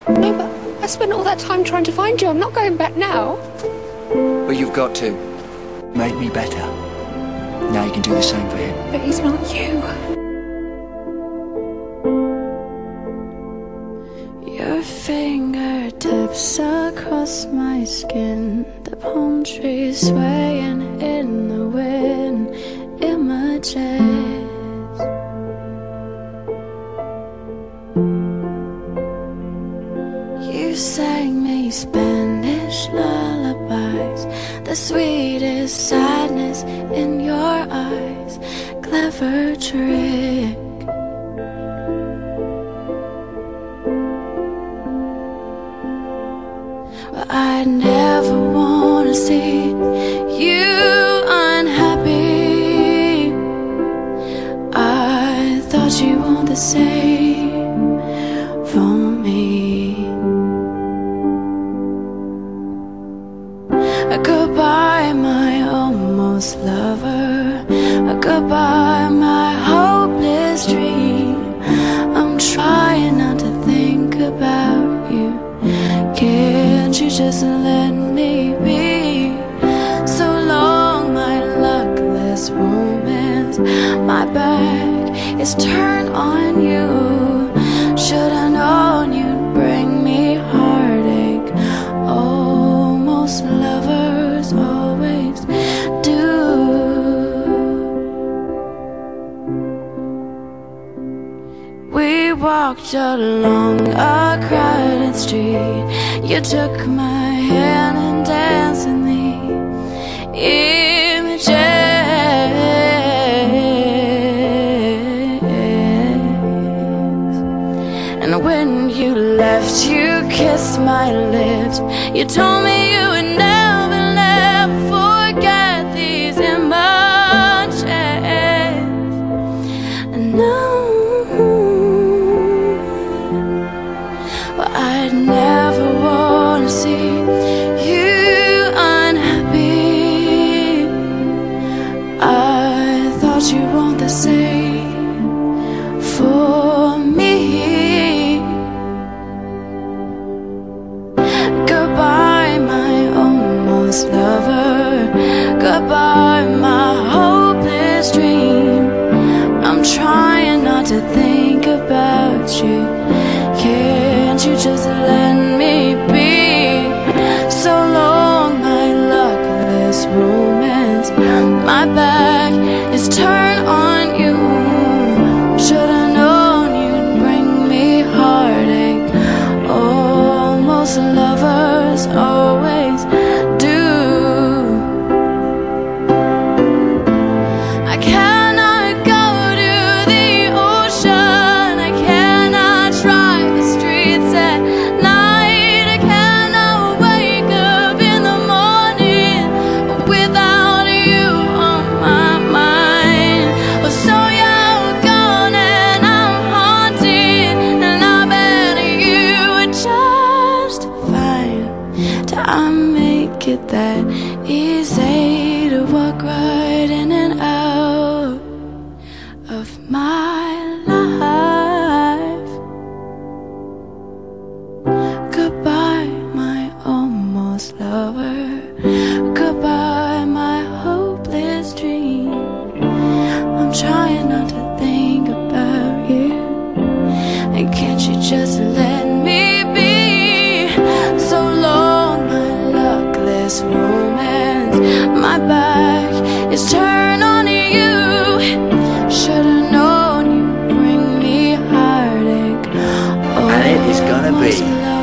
No, but I spent all that time trying to find you. I'm not going back now. But you've got to. Made me better. Now you can do the same for him. But he's not you. Your fingertips across my skin, the palm trees swaying in the wind, images. You sang me Spanish lullabies, the sweetest sadness in your eyes, clever trick. But I never wanna see you unhappy. I thought you want the same from me. Goodbye, my almost lover. Goodbye, my hopeless dream. I'm trying not to think about you. Can't you just let me be? So long, my luckless romance. My back is turned on you. Should've known you'd bring me heartache. Almost lovers always do. We walked along a crowded street. You took my hand and danced in the images. And when you left, you kissed my lips. You told me you would never, never forget these images. And now I'd never wanna see you unhappy. I thought you want the same for me. Goodbye, my almost lover. Goodbye, my hopeless dream. I'm trying not to think about you. Can't you just let me be? So long, my luckless romance. My back is turned on you. Should've known you'd bring me heartache. Almost lovers always do. I cannot go to the ocean. I cannot drive the streets at night. I cannot wake up in the morning without you on my mind. Oh, so you're gone and I'm haunted, and I bet you would just fine. Till I make it that easy to walk right in and out of my life. Goodbye, my almost lover. Goodbye, my hopeless dream. I'm trying not to think about you. And can't you just let me be? So long, my luckless romance. My back is turned on you. Should've known you'd bring me heartache. And it is gonna be